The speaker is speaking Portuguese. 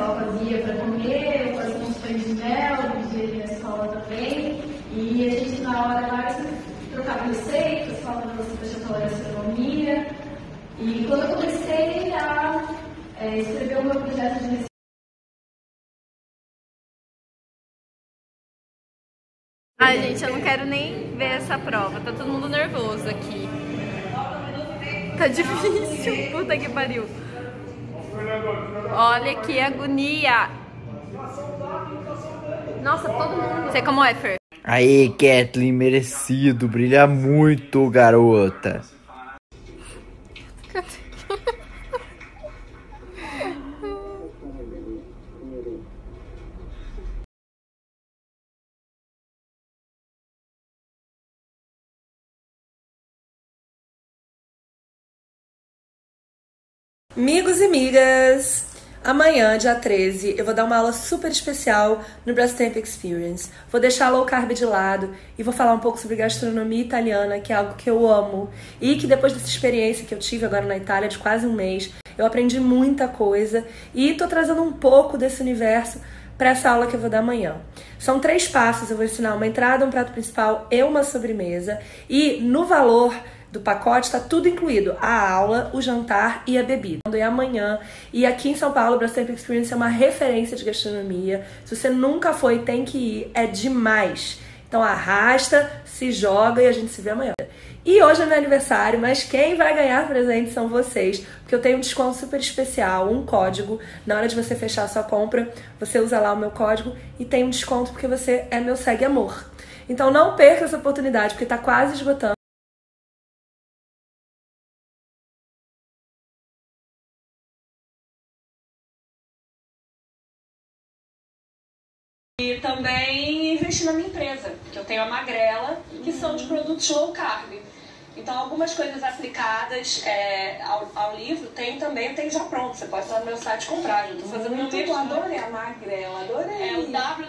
pessoal fazia para comer, eu fazia uns pães de mel, dia na escola também. E a gente, na hora lá, trocava receitas, falava para a gastronomia. E quando eu comecei a escrever o meu projeto de receita. Ai, gente, eu não quero nem ver essa prova. Tá todo mundo nervoso aqui. Tá difícil. Puta que pariu. Olha que agonia. Nossa, todo mundo. Sei como é, Fer. Aí, Kathleen, merecido. Brilha muito, garota. Amigos e amigas, amanhã, dia 13, eu vou dar uma aula super especial no Brastemp Experience. Vou deixar a low carb de lado e vou falar um pouco sobre gastronomia italiana, que é algo que eu amo. E que depois dessa experiência que eu tive agora na Itália, de quase um mês, eu aprendi muita coisa e tô trazendo um pouco desse universo para essa aula que eu vou dar amanhã. São 3 passos, eu vou ensinar uma entrada, um prato principal e uma sobremesa. E no valor do pacote está tudo incluído, a aula, o jantar e a bebida. E amanhã, e aqui em São Paulo, o Brastemp Experience é uma referência de gastronomia. Se você nunca foi, tem que ir, é demais. Então arrasta, se joga e a gente se vê amanhã. E hoje é meu aniversário, mas quem vai ganhar presente são vocês, porque eu tenho um desconto super especial, um código. Na hora de você fechar a sua compra, você usa lá o meu código e tem um desconto porque você é meu segue amor. Então não perca essa oportunidade, porque tá quase esgotando. E também investir na minha empresa, que eu tenho a Magrela, que são de produtos low carb. Então, algumas coisas aplicadas ao livro tem já pronto. Você pode estar no meu site e comprar. Eu tô fazendo meu Eu adorei a Magrela, adorei. É o